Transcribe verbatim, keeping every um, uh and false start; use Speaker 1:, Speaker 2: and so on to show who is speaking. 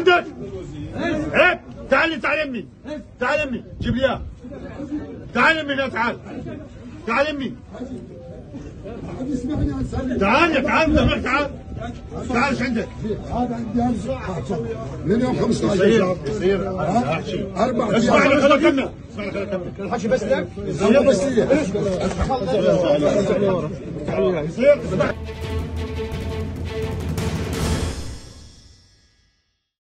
Speaker 1: عندك؟ ايه تعال تعال امي تعال امي جيب لي اياه تعال امي لا تعال تعال امي تعال تعال تعال تعال تعال ايش عندك؟
Speaker 2: هذا عندي من يوم خمسة عشر
Speaker 1: يصير يصير
Speaker 2: أربعة
Speaker 1: اسمعني خليني اكمل اسمعني خليني اكمل
Speaker 2: الحكي بس لك؟ يصير بس لي
Speaker 1: يصير